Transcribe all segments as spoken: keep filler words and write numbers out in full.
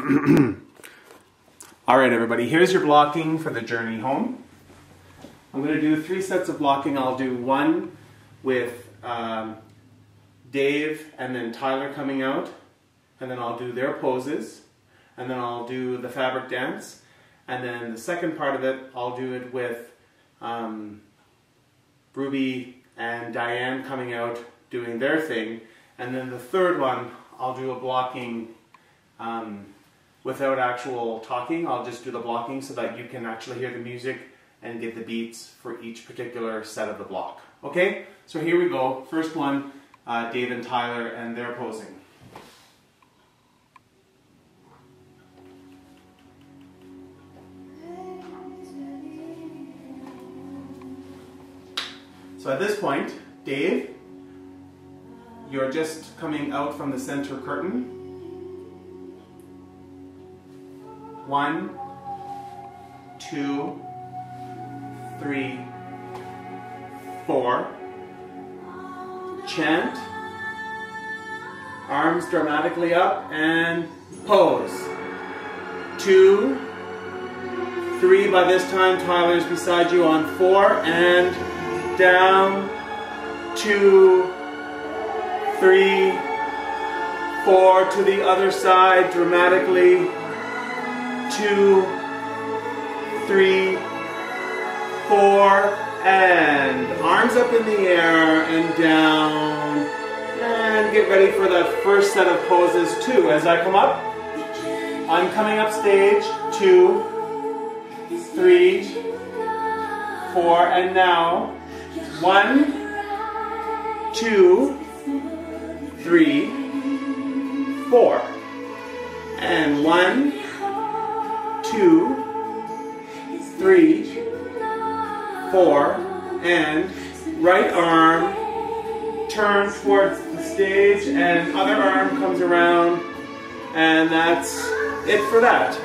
All right, everybody, here's your blocking for the journey home. I'm going to do three sets of blocking. I'll do one with um, Dave and then Tyler coming out, and then I'll do their poses, and then I'll do the fabric dance, and then the second part of it, I'll do it with um, Ruby and Diane coming out doing their thing, and then the third one, I'll do a blocking um, without actual talking. I'll just do the blocking so that you can actually hear the music and get the beats for each particular set of the block. Okay, so here we go. First one, uh, Dave and Tyler and their posing. So at this point, Dave, you're just coming out from the center curtain. One, two, three, four. Chant. Arms dramatically up and pose. Two, three. By this time, Tyler's beside you on four and down. Two, three, four. To the other side dramatically. Two, three, four, and arms up in the air and down. And get ready for the first set of poses too. As I come up, I'm coming up stage. Two, three, four, and now one, two, three, four, and one, two, three, four, and right arm turns towards the stage and other arm comes around, and that's it for that.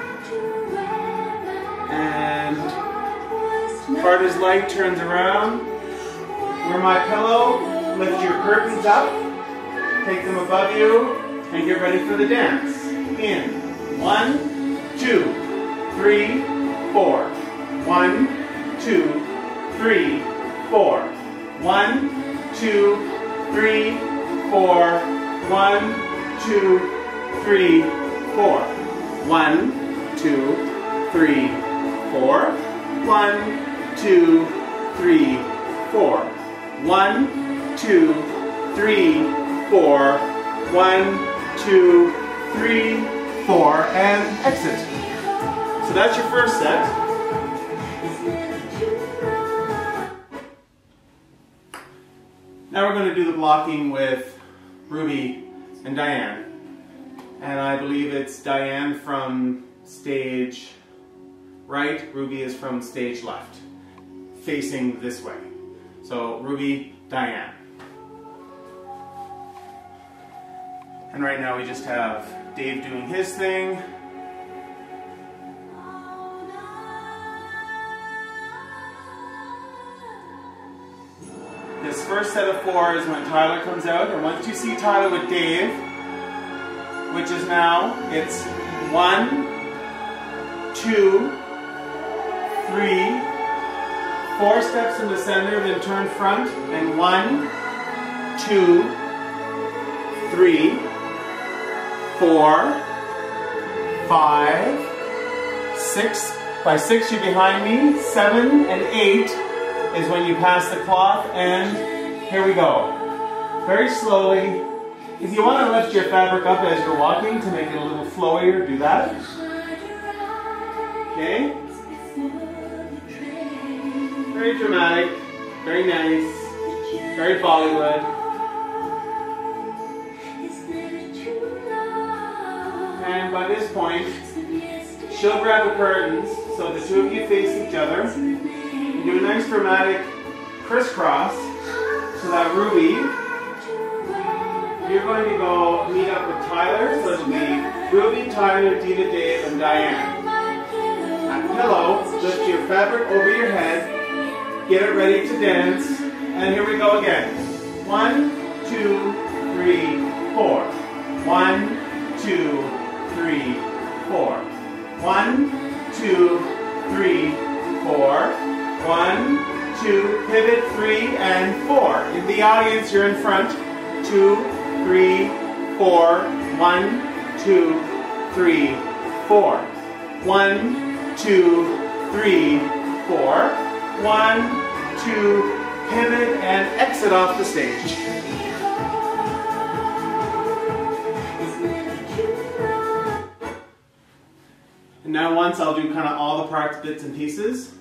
And heart is light turns around. Wear my pillow, lift your curtains up, take them above you, and get ready for the dance. In one, two, three, four. One, two, three, four. One, two, three, four. One, two, three, four. One, two, three, four. One, two, three, four. One, two, three, four. One, two, three, four, and exit. So that's your first set. Now we're going to do the blocking with Ruby and Diane. And I believe it's Diane from stage right, Ruby is from stage left, facing this way. So Ruby, Diane. And right now we just have Dave doing his thing. This first set of four is when Tyler comes out, and once you see Tyler with Dave, which is now, it's one, two, three, four steps in the center, then turn front, and one, two, three, four, five, six. By six, you're behind me. Seven and eight is when you pass the cloth, and here we go. Very slowly. If you want to lift your fabric up as you're walking to make it a little flowier, do that. Okay? Very dramatic, very nice, very Bollywood. And by this point, she'll grab the curtains so the two of you face each other. And do a nice dramatic crisscross so that Ruby, you're going to go meet up with Tyler. So it'll be Ruby, Tyler, Dina, Dave, and Diane. At the pillow, lift your fabric over your head. Get it ready to dance, and here we go again. One, two, three, four. One, two, three, four. One, two, three, four. One, two, pivot, three, and four. In the audience, you're in front. Two, three, four. One, two, three, four. One, two, three, four. One, two, pivot, and exit off the stage. And now once I'll do kind of all the parts, bits and pieces.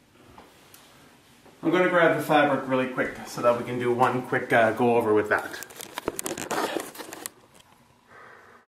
I'm going to grab the fabric really quick so that we can do one quick uh, go over with that.